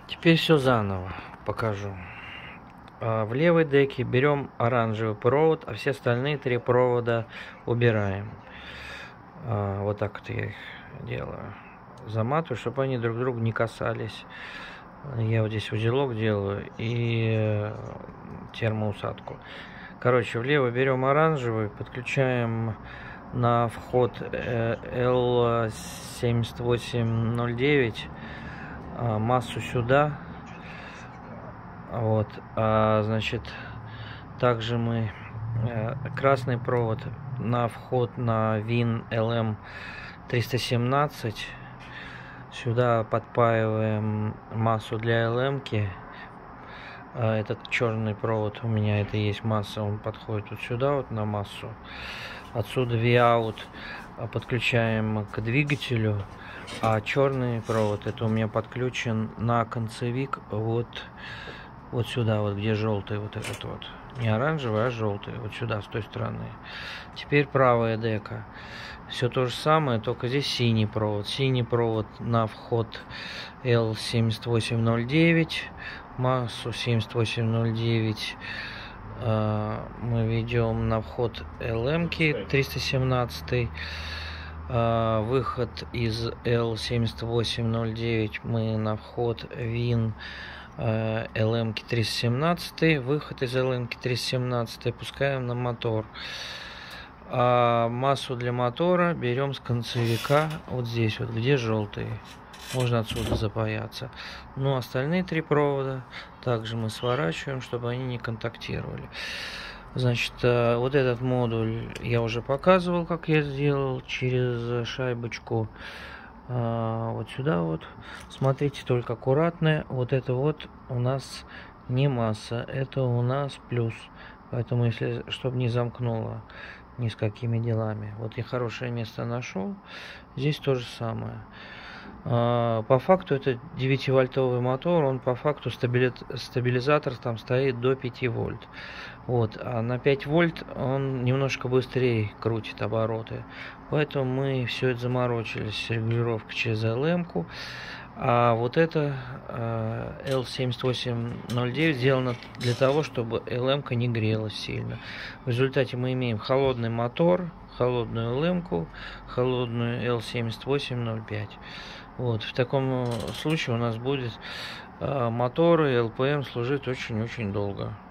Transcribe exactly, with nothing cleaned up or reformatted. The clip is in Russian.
Теперь все заново покажу. В левой деке берем оранжевый провод, а все остальные три провода убираем. Вот так вот я их делаю. Заматываю, чтобы они друг друга не касались. Я вот здесь узелок делаю и термоусадку. Короче, влево берем оранжевый, подключаем на вход эл семьдесят восемь ноль девять массу сюда. Вот, а, значит, также мы э, красный провод на вход на вин эл эм триста семнадцать. Сюда подпаиваем массу для эл эм-ки. Этот черный провод у меня это есть масса, он подходит вот сюда вот на массу. Отсюда ви-аут подключаем к двигателю, а черный провод это у меня подключен на концевик вот вот сюда вот, где желтый вот этот вот, не оранжевый, а желтый, вот сюда с той стороны. Теперь правая дека, все то же самое, только здесь синий провод. Синий провод на вход эл семьдесят восемь ноль девять, массу семьдесят восемь ноль девять мы ведем на вход эл эм-ки триста семнадцать. Выход из эл семьдесят восемь ноль девять мы на вход вин эл эм-ки триста семнадцать. Выход из эл эм-ки триста семнадцать опускаем на мотор. А массу для мотора берем с концевика вот здесь вот, где желтый. Можно отсюда запаяться. Ну, остальные три провода также мы сворачиваем, чтобы они не контактировали. Значит, вот этот модуль я уже показывал, как я сделал через шайбочку. Вот сюда вот. Смотрите, только аккуратно. Вот это вот у нас не масса, это у нас плюс. Поэтому, если, чтобы не замкнуло ни с какими делами. Вот я хорошее место нашел. Здесь то же самое. По факту это девятивольтовый мотор, он по факту стабили... стабилизатор там стоит до пяти вольт. Вот, а на пять вольт он немножко быстрее крутит обороты. Поэтому мы все это заморочились с регулировкой через эл эм-ку. А вот это эл семьдесят восемь ноль девять сделано для того, чтобы эл эм-ка не грелась сильно. В результате мы имеем холодный мотор, холодную эл эм-ку, холодную эл семьдесят восемь ноль пять. Вот, в таком случае у нас будет мотор и эл пэ эм служить очень-очень долго.